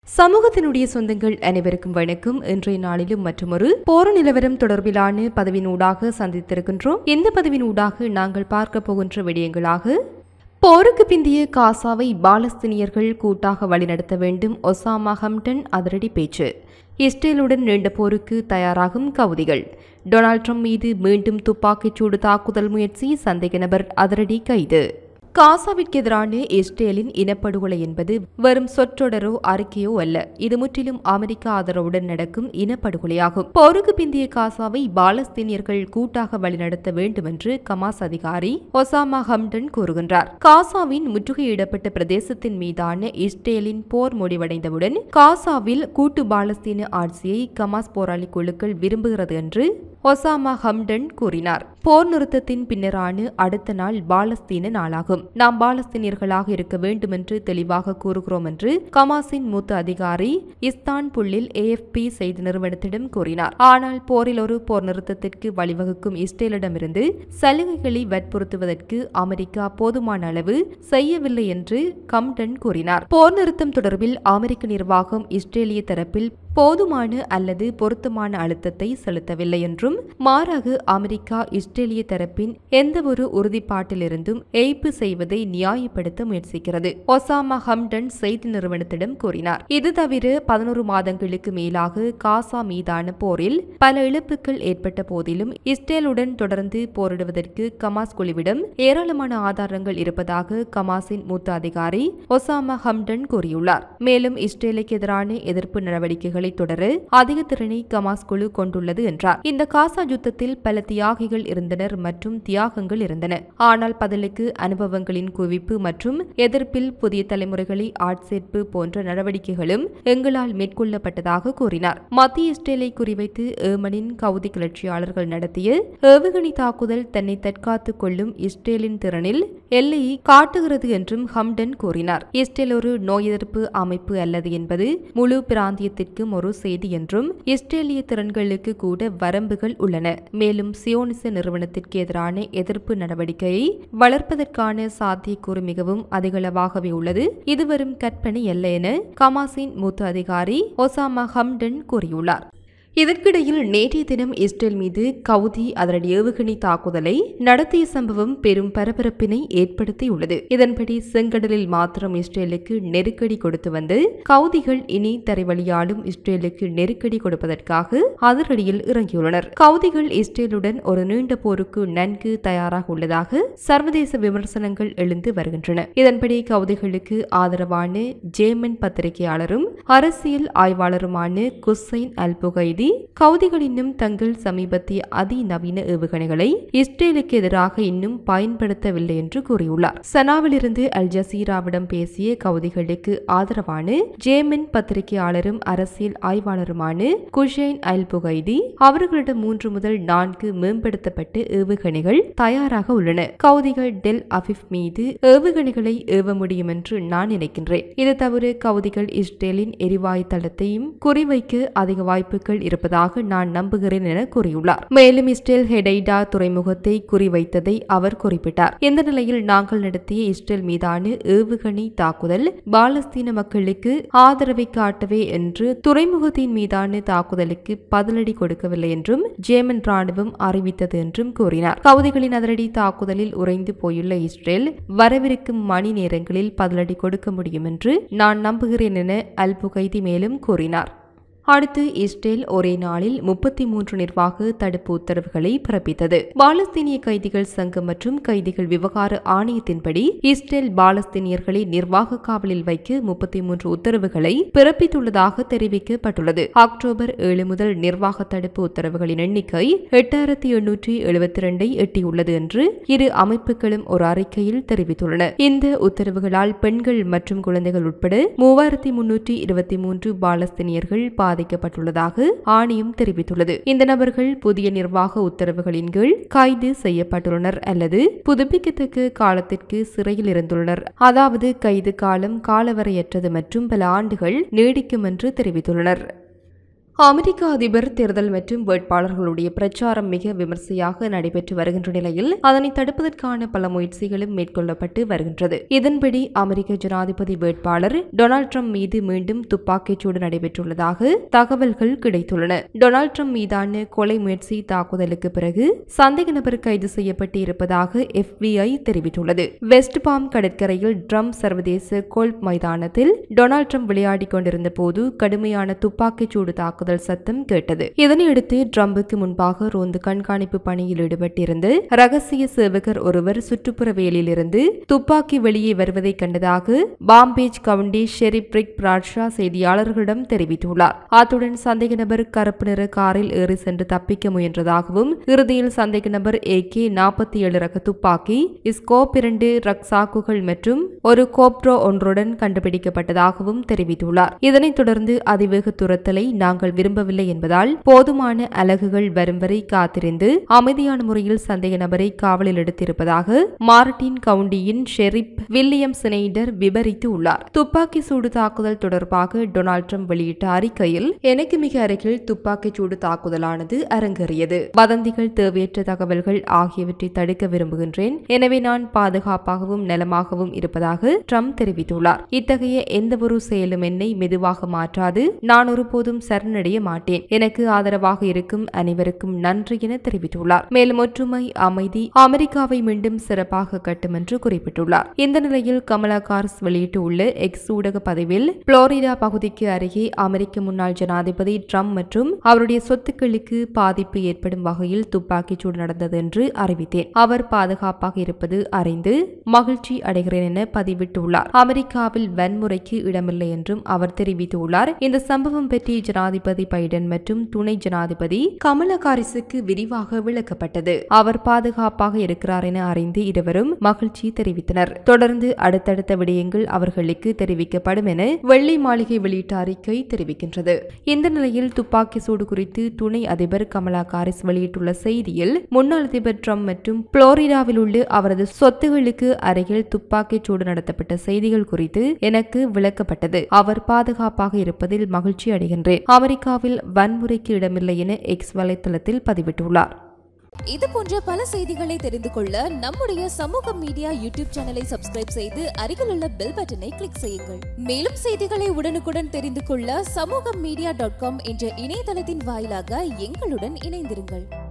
சமூகத்தினுடைய சொந்தங்கள் அனைவருக்கும் வணக்கம். இன்றைய நாளிலும் மற்றொரு போர் நிலவரம் தொடர்பிலான பதிவினூடாக சந்தித்திருக்கின்றோம். இந்த பதிவினூடாக நாங்கள் பார்க்க போகின்ற விடயங்களாக போருக்கு பிந்திய காசாவை பாலஸ்தீனியர்கள் கூட்டாக வழிநடத்த வேண்டும், ஒசாமா ஹம்டன் அதிரடி பேச்சு. இஸ்ரேலுடன் நீண்ட போருக்கு தயாராகும் கவுதிகள். டொனால்ட் ட்ரம்ப் மீது மீண்டும் துப்பாக்கிச்சூடு தாக்குதல் முயற்சி, சந்தேக நபர் அதிரடி கைது. காசாவிற்கு எதிரான இஸ்ரேலின் இனப்படுகொலை என்பது வெறும் சொற்றொடரோ அறிக்கையோ அல்ல. இது முற்றிலும் அமெரிக்க ஆதரவுடன் நடக்கும் இனப்படுகொலையாகும். போருக்கு பிந்திய காசாவை பாலஸ்தீனியர்கள் கூட்டாக வழிநடத்த வேண்டும் என்று கமாஸ் அதிகாரி ஒசாமா ஹம்டன் கூறுகின்றார். காசாவின் முற்றுகையிடப்பட்ட பிரதேசத்தின் மீதான இஸ்ரேலின் போர் முடிவடைந்தவுடன் காசாவில் கூட்டு பாலஸ்தீன ஆட்சியை கமாஸ் போராளி குழுக்கள் விரும்புகிறது என்று ஒசாமா ஹம்டன் கூறினார். போர் நிறுத்தத்தின் பின்னரான அடுத்த நாள் பாலஸ்தீன நாளாகும். நாம் பாலஸ்தீனியர்களாக இருக்க வேண்டும் என்று தெளிவாக கூறுகிறோம் என்று கமாஸின் மூத்த அதிகாரி இஸ்தான்புல்லில் AFP செய்தி நிறுவனத்திடம் கூறினார். ஆனால் போரில் ஒரு போர் நிறுத்தத்திற்கு வழிவகுக்கும் இஸ்ரேலிடமிருந்து சலுகைகளை வற்புறுத்துவதற்கு அமெரிக்கா போதுமான அளவு செய்யவில்லை என்று ஹம்டன் கூறினார். போர் நிறுத்தம் தொடர்பில் அமெரிக்க நிர்வாகம் இஸ்ரேலிய தரப்பில் போதுமான அல்லது பொருத்தமான அழுத்தத்தை செலுத்தவில்லை என்றும், மாறாக அமெரிக்கா இஸ்ரேலிய தரப்பின் எந்தவொரு உறுதிப்பாட்டிலிருந்தும் ஏய்ப்பு செய்வதை நியாயப்படுத்த முயற்சிக்கிறது, ஒசாமா ஹம்டன் செய்தி நிறுவனத்திடம் கூறினார். இது தவிர 11 மாதங்களுக்கு மேலாக காசா மீதான போரில் பல இழப்புகள் ஏற்பட்ட போதிலும் இஸ்ரேலுடன் தொடர்ந்து போரிடுவதற்கு கமாஸ் குழுவிடம் ஏராளமான ஆதாரங்கள் இருப்பதாக கமாஸின் மூத்த அதிகாரி ஒசாமா ஹம்டன் கூறியுள்ளார். மேலும் இஸ்ரேலுக்கு எதிரான எதிர்ப்பு நடவடிக்கைகளை தொடர அதிக திறனை கமாஸ் குழு கொண்டுள்ளது என்றார். இந்த காசா யுத்தத்தில் பல தியாகிகள் இருந்தனர் மற்றும் தியாகங்கள் இருந்தன. ஆனால் பதிலுக்கு அனுபவங்களின் குவிப்பு மற்றும் எதிர்ப்பில் புதிய தலைமுறைகளை ஆட்சேர்ப்பு போன்ற நடவடிக்கைகளும் எங்களால் மேற்கொள்ளப்பட்டதாக கூறினார். மத்திய இஸ்ரேலை குறிவைத்து ஏமனின் கவுதி கிளர்ச்சியாளர்கள் நடத்திய ஏவுகணை தாக்குதல் தன்னை தற்காத்துக் கொள்ளும் இஸ்ரேலின் திறனில் எல்லையை காட்டுகிறது என்றும் ஹம்டன் கூறினார். இஸ்ரேல் ஒரு நோய் எதிர்ப்பு அமைப்பு அல்லது என்பது முழு பிராந்தியத்திற்கும் ஒரு செய்தி என்றும், இஸ்ரேலிய திறன்களுக்கு கூட வரம்புகள் உள்ளன. மேலும் சியோனிச நிறுவனத்திற்கு எதிரான எதிர்ப்பு நடவடிக்கையை வளர்ப்பதற்கான சாத்தியக்கூறு மிகவும் அதிகளவாகவே உள்ளது. இது வெறும் கற்பனை அல்ல என கமாஸின் மூத்த அதிகாரி ஒசாமா ஹம்டன் கூறியுள்ளார். இதற்கிடையில் நேற்றைய தினம் இஸ்ரேல் மீது கவுதி அதிரடி ஏவுகணை தாக்குதலை நடத்திய சம்பவம் பெரும் பரபரப்பினை ஏற்படுத்தியுள்ளது. இதன்படி செங்கடலில் மாத்திரம் இஸ்ரேலுக்கு நெருக்கடி கொடுத்து வந்து கவுதிகள் இனி தரைவழியாலும் இஸ்ரேலுக்கு நெருக்கடி கொடுப்பதற்காக அதிரடியில் இறங்கியுள்ளனர். கவுதிகள் இஸ்ரேலுடன் ஒரு நீண்ட போருக்கு நன்கு தயாராக உள்ளதாக சர்வதேச விமர்சனங்கள் எழுந்து வருகின்றன. இதன்படி கவுதிகளுக்கு ஆதரவான ஜேமன் பத்திரிகையாளரும் அரசியல் ஆய்வாளருமான குசைன் அல்-புகைதி கவுதிகள் இன்னும் தங்கள் சமீபத்திய அதிநவீன ஏவுகணைகளை இஸ்ரேலுக்கு எதிராக இன்னும் பயன்படுத்தவில்லை என்று கூறியுள்ளார். சனாவிலிருந்து அல் ஜசீராவிடம் பேசிய கவுதிகளுக்கு ஆதரவான ஜேமன் பத்திரிகையாளரும் அரசியல் ஆய்வாளருமான குஷைன் அல்-புகைதி அவர்களிடம் 3 முதல் 4 மேம்படுத்தப்பட்ட ஏவுகணைகள் தயாராக உள்ளன. கவுதிகள் டெல் அவிவ் மீது ஏவுகணைகளை ஏவ முடியும் என்று நான் நினைக்கின்றேன். இது தவிர கவுதிகள் இஸ்ரேலின் எரிவாயு தளத்தையும் குறிவைக்க அதிக வாய்ப்புகள் இருப்பதாக நான் நம்புகிறேன் என கூறியுள்ளார். மேலும் இஸ்ரேல் ஹெடைடா துறைமுகத்தை குறிவைத்ததை அவர் குறிப்பிட்டார். இந்த நிலையில் நாங்கள் நடத்திய இஸ்ரேல் மீதான ஏவுகணை தாக்குதல் பாலஸ்தீன மக்களுக்கு ஆதரவை காட்டவே என்று துறைமுகத்தின் மீதான தாக்குதலுக்கு பதிலடி கொடுக்கவில்லை என்றும் ஜேமன் ராணுவம் அறிவித்தது என்றும் கூறினார். கவுதிகளின் அதிரடி தாக்குதலில் உறைந்து போயுள்ள இஸ்ரேல் வரவிருக்கும் மணி நேரங்களில் பதிலடி கொடுக்க முடியும் என்று நான் நம்புகிறேன் என அல்-புகைதி மேலும் கூறினார். அடுத்து இஸ்ரேல் ஒரே நாளில் 33 நிர்வாக தடுப்பு உத்தரவுகளை பிறப்பித்தது. பாலஸ்தீனிய கைதிகள் சங்கம் மற்றும் கைதிகள் விவகார ஆணையத்தின்படி இஸ்ரேல் பாலஸ்தீனியர்களை நிர்வாக காவலில் வைக்க 33 உத்தரவுகளை பிறப்பித்துள்ளதாக தெரிவிக்கப்பட்டுள்ளது. அக்டோபர் 7 முதல் நிர்வாக தடுப்பு உத்தரவுகளின் எண்ணிக்கை 8872 எட்டியுள்ளது என்று இரு அமைப்புகளும் ஒரு அறிக்கையில் தெரிவித்துள்ளன. இந்த உத்தரவுகளால் பெண்கள் மற்றும் குழந்தைகள் உட்பட 3323 பாலஸ்தீனியர்கள் பாதிக்கப்பட்டுள்ளதாக ஆணையம் தெரிவித்துள்ளது. இந்த நபர்கள் புதிய நிர்வாக உத்தரவுகளின் கீழ் கைது செய்யப்பட்டுள்ளனர் அல்லது புதுப்பிக்கத்தக்க காலத்திற்கு சிறையில் இருந்துள்ளனர். அதாவது கைது காலம் காலவரையற்றது மற்றும் பல ஆண்டுகள் நீடிக்கும் என்று தெரிவித்துள்ளனர். அமெரிக்க அதிபர் தேர்தல் மற்றும் வேட்பாளர்களுடைய பிரச்சாரம் மிக விமர்சையாக நடைபெற்று வருகின்ற நிலையில் அதனை தடுப்பதற்கான பல முயற்சிகளும் மேற்கொள்ளப்பட்டு வருகின்றது. இதன்படி அமெரிக்க ஜனாதிபதி வேட்பாளர் டொனால்ட் ட்ரம்ப் மீது மீண்டும் துப்பாக்கிச்சூடு நடைபெற்றுள்ளதாக தகவல்கள் கிடைத்துள்ளன. டொனால்ட் ட்ரம்ப் மீதான கொலை முயற்சி தாக்குதலுக்கு பிறகு சந்தேக நபர் கைது செய்யப்பட்டு இருப்பதாக FBI தெரிவித்துள்ளது. வெஸ்ட் பாம் கடற்கரையில் ட்ரம்ப் சர்வதேச கோல்ஃப் மைதானத்தில் டொனால்ட் ட்ரம்ப் விளையாடிக் கொண்டிருந்த போது கடுமையான துப்பாக்கிச்சூடு தாக்குதல் சத்தம் கேட்டது. இதனையடுத்து ட்ரம்புக்கு முன்பாக ரோந்து கண்காணிப்பு பணியில் ஈடுபட்டிருந்த ரகசிய சேவகர் ஒருவர் சுற்றுப்புற வேலியிலிருந்து துப்பாக்கி வெளியே வருவதை கண்டதாக பாம்பேஜ் கவுண்டி ஷெரிப் ரிக் பிராட்ஷா செய்தியாளர்களிடம் தெரிவித்துள்ளார். அத்துடன் சந்தேக நபர் கருப்பு நிற காரில் ஏறி சென்று தப்பிக்க முயன்றதாகவும் இறுதியில் சந்தேக நபர் AK-47 ரக துப்பாக்கி, ஸ்கோப் 2 ரக்சாக்குகள் மற்றும் ஒரு கோப்ரோ ஒன்றுடன் கண்டுபிடிக்கப்பட்டதாகவும் தெரிவித்துள்ளார். இதனைத் தொடர்ந்து அதிவேக துரத்தலை நாங்கள் விரும்பவில்லை என்பதால் போதுமான அலகுகள் வரும் வரை காத்திருந்து அமைதியான முறையில் சந்தேக நபரை காவலில் எடுத்திருப்பதாக மார்டின் கவுண்டியின் ஷெரிப் வில்லியம் ஸ்னைடர் விவரித்து உள்ளார். துப்பாக்கி சூடு தாக்குதல் தொடர்பாக டொனால்ட் ட்ரம்ப் வெளியிட்ட அறிக்கையில், எனக்கு மிக அருகில் துப்பாக்கி சூடு தாக்குதலானது அரங்கேறியது. வதந்திகள், தேவையற்ற தகவல்கள் ஆகியவற்றை தடுக்க விரும்புகின்றேன். எனவே நான் பாதுகாப்பாகவும் நலமாகவும் இருப்பதாக ட்ரம்ப் தெரிவித்துள்ளார். இத்தகைய எந்தவொரு செயலும் என்னை மெதுவாக மாற்றாது. நான் ஒருபோதும் சரணடைய மாட்டேன். எனக்கு ஆதரவாக இருக்கும் அனைவருக்கும் நன்றி என தெரிவித்துள்ளார். மேலும் ஒற்றுமை, அமைதி அமெரிக்காவை மீண்டும் சிறப்பாக கட்டும் என்று குறிப்பிட்டுள்ளார். இந்த நிலையில் கமலா ஹாரிஸ் வெளியிட்டுள்ள எக்ஸ் ஊடக பதிவில், புளோரிடா பகுதிக்கு அருகே அமெரிக்க முன்னாள் ஜனாதிபதி ட்ரம்ப் மற்றும் அவருடைய சொத்துக்களுக்கு பாதிப்பு ஏற்படும் வகையில் துப்பாக்கிச்சூடு நடந்தது என்று அறிவித்தேன். அவர் பாதுகாப்பாக இருப்பது அறிந்து மகிழ்ச்சி அடைகிறேன் என பதிவிட்டுள்ளார். அமெரிக்காவில் வன்முறைக்கு இடமில்லை என்றும் அவர் தெரிவித்துள்ளார். இந்த சம்பவம் பற்றி ஜனாதிபதி பைடன் மற்றும் துணை ஜனாதிபதி கமலா ஹாரிஸுக்கு விரிவாக விளக்கப்பட்டது. அவர் பாதுகாப்பாக இருக்கிறார் என அறிந்து இருவரும் மகிழ்ச்சி தெரிவித்தனர். தொடர்ந்து அடுத்தடுத்த விடயங்கள் அவர்களுக்கு தெரிவிக்கப்படும் என வெள்ளை மாளிகை வெளியிட்ட அறிக்கை தெரிவிக்கின்றது. இந்த நிலையில் துப்பாக்கி சூடு குறித்து துணை அதிபர் கமலா ஹாரிஸ் வெளியிட்டுள்ள செய்தியில், முன்னாள் அதிபர் ட்ரம்ப் மற்றும் புளோரிடாவில் உள்ள அவரது சொத்துகளுக்கு அருகில் துப்பாக்கிச் சூடு நடத்தப்பட்ட செய்திகள் குறித்து எனக்கு விளக்கப்பட்டது. அவர் பாதுகாப்பாக இருப்பதில் மகிழ்ச்சி அடைகின்றேன். அமெரிக்காவில் வன்முறைக்கு இடமில்லை என எக்ஸ் வலைத்தளத்தில் பதிவிட்டுள்ளார். இது போன்ற பல செய்திகளை தெரிந்து கொள்ள நம்முடைய சமூக மீடியா யூடியூப் சேனலை சப்ஸ்கிரைப் செய்து அருகில் உள்ள பெல் பட்டனை கிளிக் செய்யுங்கள். மேலும் செய்திகளை உடனுக்குடன் தெரிந்து கொள்ள சமூகமீடியா.com என்ற இணையதளத்தின் வாயிலாக எங்களுடன் இணைந்திருங்கள்.